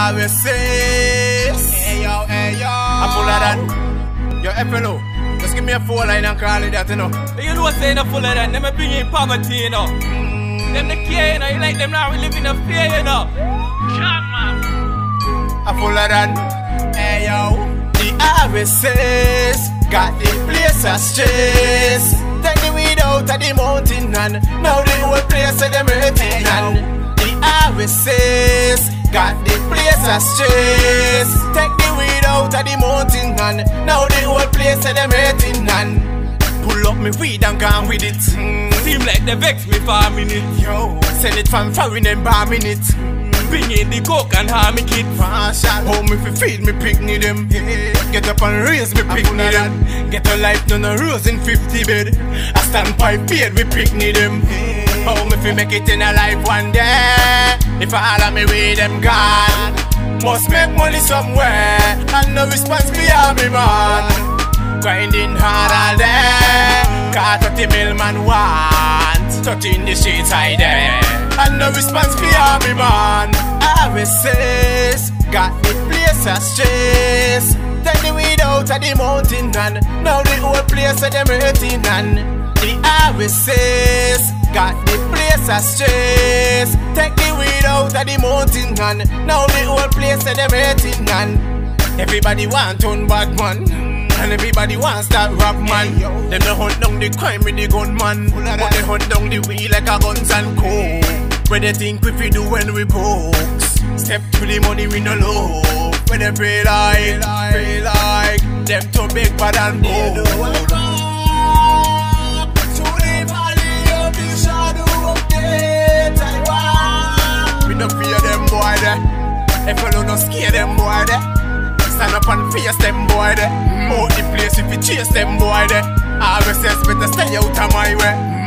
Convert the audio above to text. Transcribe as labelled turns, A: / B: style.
A: RSS.
B: Hey yo,
A: I'm full of that. Yo, FLO, just give me a 4 line and call it that, you know.
C: You know what saying I'm full of that, them bring in poverty, you know. Them the care, you know, you like them now, we live in a fear, you know.
A: I'm full of that.
B: hey yo.
A: The RSS got the place a stress. Take the weed out of the mountain and now the whole place of them hurting and the RSS got the place a stress. Take the weed out of the mountain and now the whole place of them hurting and pull up me weed and gone with it.
C: Seem like they vex me for a minute.
A: Yo, send it from foreign and bombing it.
C: Bring in the coke and harming it.
A: Marshall, home if you feed me picnic them. Get up and raise me picnic them. Get a life done a rose in 50 bed. I stand pipe paid we picnic them. Home if you make it in a life one day. If all of me with them gone, must make money somewhere. And no response for me man. Grinding hard all day. Car 30 mil man want. Touching the streets I there. And no response for me man. RSS got the place a stress. Take the weed out of the mountain and now the whole place of them hurting and the RSS got the place a stress. Take the weed out of the mountain and now the whole place of them hurting and everybody want turn bad man. And everybody wants that rap man. Them the hunt down the crime with the gunman, but they hunt down the weed like a guns and coke. Where they think we fi do when we broke. Step to the money we no low. When they pray like them too big bad and bold. To the valley of the shadow of death I walk. We no fear them boy there. If you no scare them boy there. Stand up and face them boy there. Out the place if you chase them boy there. RSS better stay out of my way.